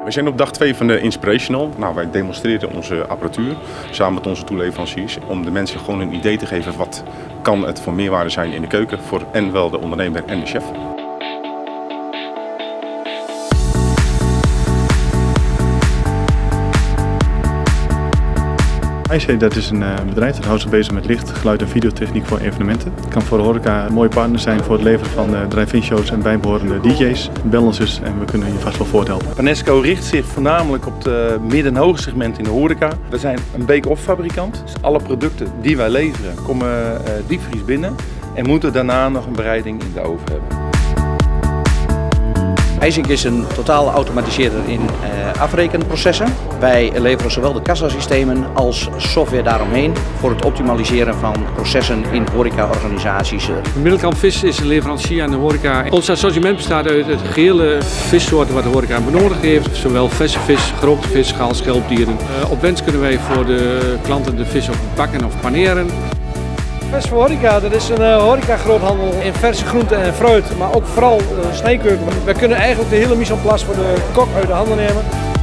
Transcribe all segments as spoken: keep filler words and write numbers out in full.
We zijn op dag twee van de Inspirational. Nou, wij demonstreren onze apparatuur samen met onze toeleveranciers om de mensen gewoon een idee te geven wat kan het voor meerwaarde zijn in de keuken voor en wel de ondernemer en de chef. iSay, dat is een uh, bedrijf dat houdt zich bezig met licht, geluid en videotechniek voor evenementen. Het kan voor de horeca een mooie partner zijn voor het leveren van uh, drive-in shows en bijbehorende D J's, balancers en we kunnen je vast wel voorthelpen. Panesco richt zich voornamelijk op het midden- en hoge segment in de horeca. We zijn een bake-off fabrikant, dus alle producten die wij leveren komen uh, diepvries binnen en moeten daarna nog een bereiding in de oven hebben. iSync is een totaal automatiseerder in uh, afrekenprocessen. Wij leveren zowel de kassasystemen als software daaromheen voor het optimaliseren van processen in horecaorganisaties. Middelkamp Vis is een leverancier aan de horeca. Ons assortiment bestaat uit het gehele vissoorten wat de horeca benodigd heeft. Zowel verse vis, gerookte vis, schaal, schelpdieren. Uh, op wens kunnen wij voor de klanten de vis ook bakken of paneren. Vers voor Horeca, dat is een uh, horeca-groothandel in verse groenten en fruit, maar ook vooral uh, snijkeuken. We kunnen eigenlijk de hele mise en place voor de kok uit de handen nemen.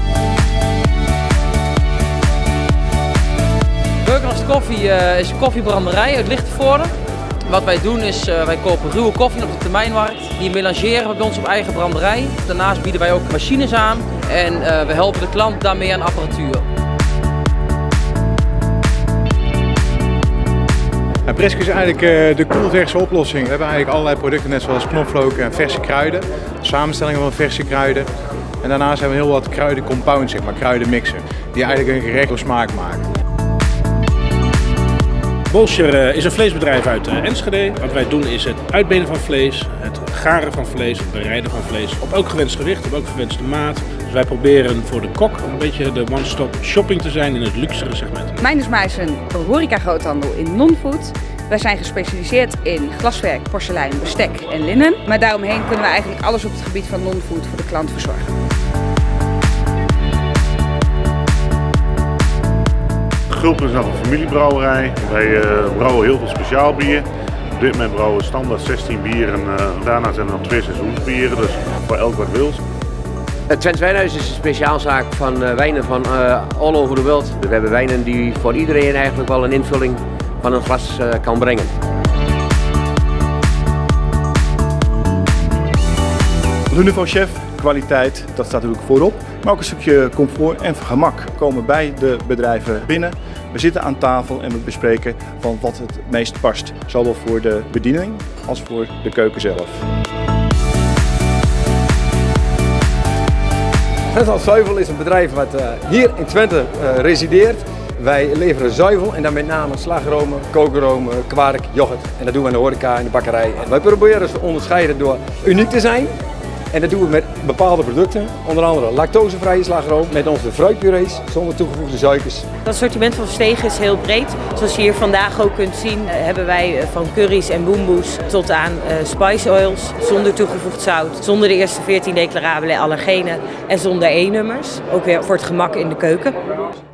Beukenhorst Koffie uh, is een koffiebranderij uit Lichtenvoorde. Wat wij doen is, uh, wij kopen ruwe koffie op de termijnmarkt. Die melangeren we bij ons op eigen branderij. Daarnaast bieden wij ook machines aan en uh, we helpen de klant daarmee aan apparatuur. Presco is eigenlijk uh, de koelverse oplossing. We hebben eigenlijk allerlei producten net zoals knoflook en verse kruiden. Samenstellingen van verse kruiden. En daarnaast hebben we heel wat kruidencompounds, zeg maar, kruidenmixen. Die eigenlijk een gerecht door smaak maken. Bolscher is een vleesbedrijf uit Enschede. Wat wij doen is het uitbenen van vlees, het garen van vlees, het bereiden van vlees. Op elk gewenst gewicht, op elk gewenste maat. Dus wij proberen voor de kok een beetje de one-stop shopping te zijn in het luxere segment. Meindersma is een horeca-groothandel in non-food. Wij zijn gespecialiseerd in glaswerk, porselein, bestek en linnen. Maar daaromheen kunnen we eigenlijk alles op het gebied van non-food voor de klant verzorgen. Gulpen is nog een familiebrouwerij. Wij uh, brouwen heel veel speciaal bier. Op dit moment brouwen we standaard zestien bieren. Uh, daarna zijn er nog twee seizoensbieren, dus voor elk wat wils. Het Twents Wijnhuis is een speciaalzaak van uh, wijnen van uh, all over the world. We hebben wijnen die voor iedereen eigenlijk wel een invulling van een glas uh, kan brengen. Het niveau chef, kwaliteit, dat staat natuurlijk voorop. Maar ook een stukje comfort en gemak. We komen bij de bedrijven binnen, we zitten aan tafel en we bespreken van wat het meest past. Zowel voor de bediening als voor de keuken zelf. Fresland Zuivel is een bedrijf wat uh, hier in Twente uh, resideert. Wij leveren zuivel en dan met name slagromen, kookromen, kwark, yoghurt. En dat doen we in de horeca en de bakkerij. En wij proberen ons te onderscheiden door uniek te zijn. En dat doen we met bepaalde producten, onder andere lactosevrije slagroom met onze fruitpurees zonder toegevoegde suikers. Het assortiment van Verstegen is heel breed. Zoals je hier vandaag ook kunt zien hebben wij van curry's en boemboes tot aan uh, spice oils zonder toegevoegd zout, zonder de eerste veertien declarabele allergenen en zonder E-nummers. Ook weer voor het gemak in de keuken.